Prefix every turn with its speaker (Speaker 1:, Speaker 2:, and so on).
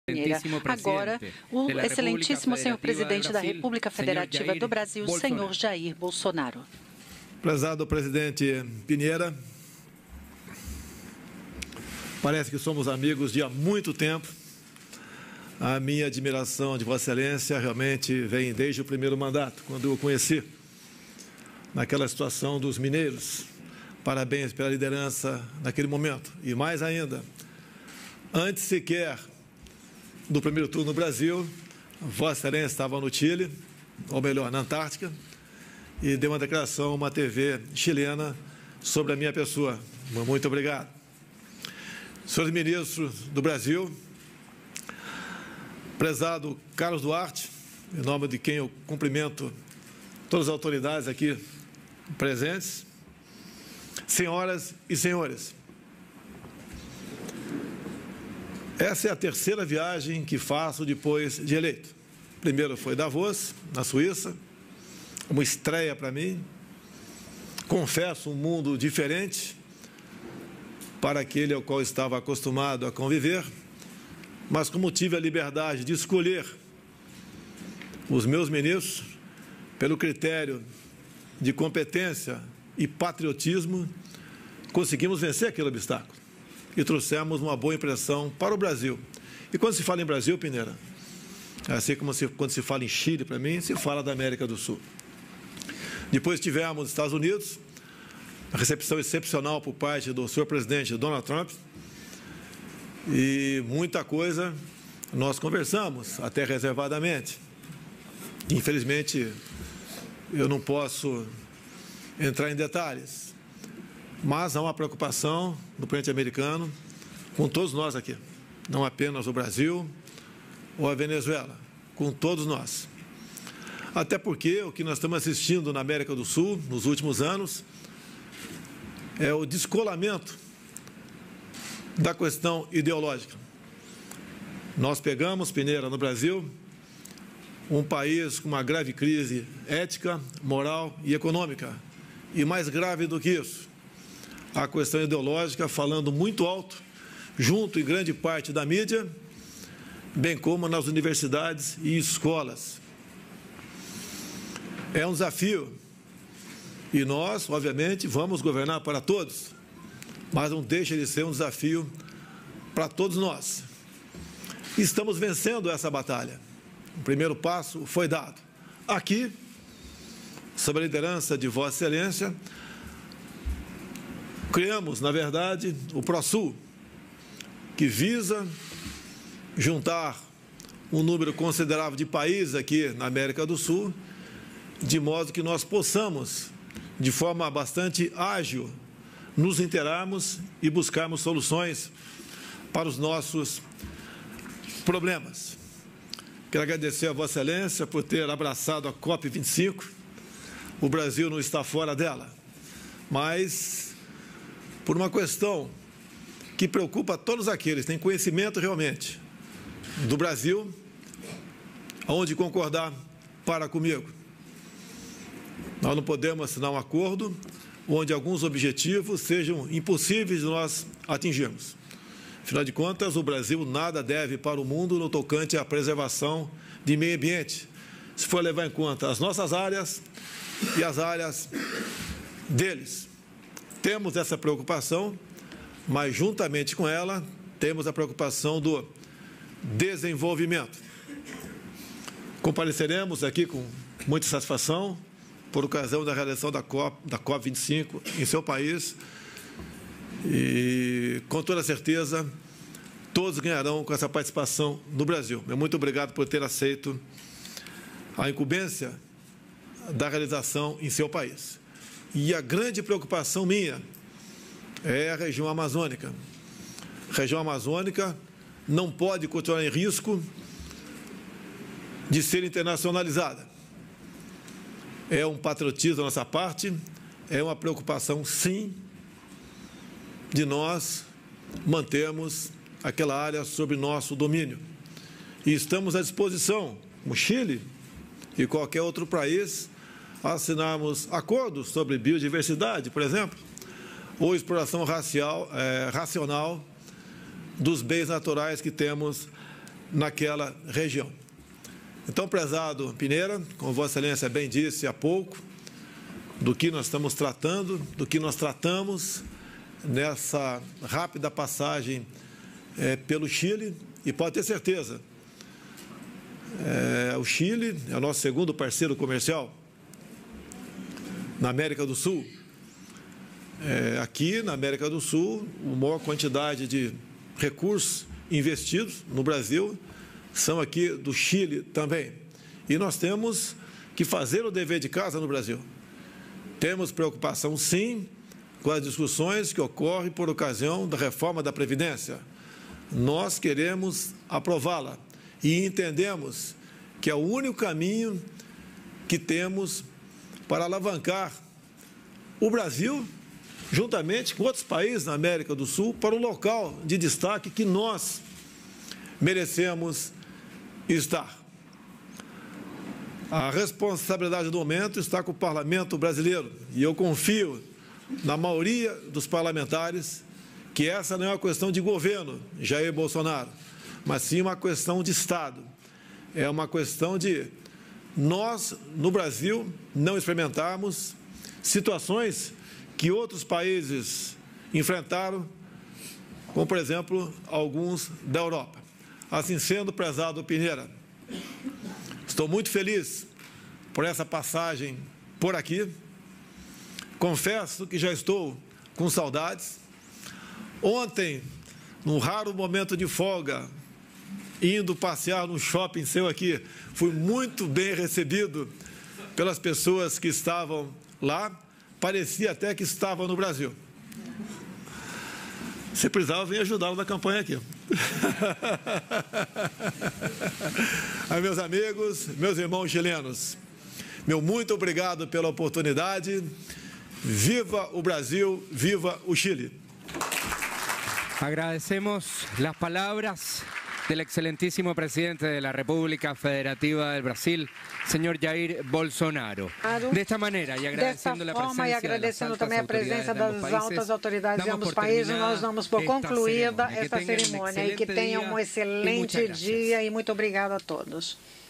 Speaker 1: Agora, o excelentíssimo senhor presidente da República Federativa do Brasil, senhor Jair Bolsonaro.
Speaker 2: Prezado presidente Piñera, parece que somos amigos de há muito tempo. A minha admiração de Vossa Excelência realmente vem desde o primeiro mandato, quando eu o conheci, naquela situação dos mineiros. Parabéns pela liderança naquele momento. E mais ainda, antes sequer do primeiro turno no Brasil, Vossa Excelência estava no Chile, ou melhor, na Antártica, e deu uma declaração a uma TV chilena sobre a minha pessoa. Muito obrigado. Senhores ministros do Brasil, prezado Carlos Duarte, em nome de quem eu cumprimento todas as autoridades aqui presentes, senhoras e senhores, essa é a terceira viagem que faço depois de eleito. Primeiro foi Davos, na Suíça, uma estreia para mim. Confesso, um mundo diferente para aquele ao qual estava acostumado a conviver, mas como tive a liberdade de escolher os meus ministros pelo critério de competência e patriotismo, conseguimos vencer aquele obstáculo e trouxemos uma boa impressão para o Brasil. E quando se fala em Brasil, Piñera, assim como quando se fala em Chile, para mim, se fala da América do Sul. Depois tivemos nos Estados Unidos, a recepção excepcional por parte do senhor presidente Donald Trump, e muita coisa nós conversamos, até reservadamente. Infelizmente, eu não posso entrar em detalhes, mas há uma preocupação do presidente americano com todos nós aqui, não apenas o Brasil ou a Venezuela, com todos nós. Até porque o que nós estamos assistindo na América do Sul nos últimos anos é o descolamento da questão ideológica. Nós pegamos, Piñera, no Brasil, um país com uma grave crise ética, moral e econômica. E mais grave do que isso, a questão ideológica falando muito alto, junto em grande parte da mídia, bem como nas universidades e escolas. É um desafio. E nós, obviamente, vamos governar para todos, mas não deixa de ser um desafio para todos nós. Estamos vencendo essa batalha. O primeiro passo foi dado. Aqui, sob a liderança de Vossa Excelência, criamos, na verdade, o ProSul, que visa juntar um número considerável de países aqui na América do Sul, de modo que nós possamos, de forma bastante ágil, nos inteirarmos e buscarmos soluções para os nossos problemas. Quero agradecer a Vossa Excelência por ter abraçado a COP25. O Brasil não está fora dela, mas por uma questão que preocupa todos aqueles que têm conhecimento realmente do Brasil, onde concordar para comigo. Nós não podemos assinar um acordo onde alguns objetivos sejam impossíveis de nós atingirmos. Afinal de contas, o Brasil nada deve para o mundo no tocante à preservação de meio ambiente, se for levar em conta as nossas áreas e as áreas deles. Temos essa preocupação, mas juntamente com ela, temos a preocupação do desenvolvimento. Compareceremos aqui com muita satisfação por ocasião da realização da COP25 em seu país e, com toda certeza, todos ganharão com essa participação no Brasil. Muito obrigado por ter aceito a incumbência da realização em seu país. E a grande preocupação minha é a região amazônica. A região amazônica não pode continuar em risco de ser internacionalizada. É um patriotismo da nossa parte, é uma preocupação, sim, de nós mantermos aquela área sob nosso domínio. E estamos à disposição, como Chile e qualquer outro país, a assinarmos acordos sobre biodiversidade, por exemplo, ou exploração racional dos bens naturais que temos naquela região. Então, prezado Piñera, como Vossa Excelência bem disse há pouco, do que nós estamos tratando, do que nós tratamos nessa rápida passagem pelo Chile, e pode ter certeza, o Chile é o nosso segundo parceiro comercial na América do Sul. Aqui na América do Sul, a maior quantidade de recursos investidos no Brasil são aqui do Chile também. E nós temos que fazer o dever de casa no Brasil. Temos preocupação, sim, com as discussões que ocorrem por ocasião da reforma da Previdência. Nós queremos aprová-la e entendemos que é o único caminho que temos para alavancar o Brasil, juntamente com outros países na América do Sul, para o local de destaque que nós merecemos estar. A responsabilidade do momento está com o Parlamento brasileiro e eu confio na maioria dos parlamentares que essa não é uma questão de governo, Jair Bolsonaro, mas sim uma questão de Estado. É uma questão de nós, no Brasil, não experimentarmos situações que outros países enfrentaram, como, por exemplo, alguns da Europa. Assim sendo, prezado Piñera, estou muito feliz por essa passagem por aqui. Confesso que já estou com saudades. Ontem, num raro momento de folga, indo passear no shopping seu aqui, fui muito bem recebido pelas pessoas que estavam lá. Parecia até que estava no Brasil. Se precisava, eu vim ajudá-lo na campanha aqui. Aí, meus amigos, meus irmãos chilenos, meu muito obrigado pela oportunidade. Viva o Brasil, viva o Chile.
Speaker 3: Agradecemos las palabras del excelentísimo presidente de la República Federativa del Brasil, señor Jair Bolsonaro. De esta manera, e agradecendo a
Speaker 1: agradecendo também a presença das altas autoridades de ambos os países, nós damos por concluída esta cerimônia e que tenham um excelente dia e muito obrigado a todos.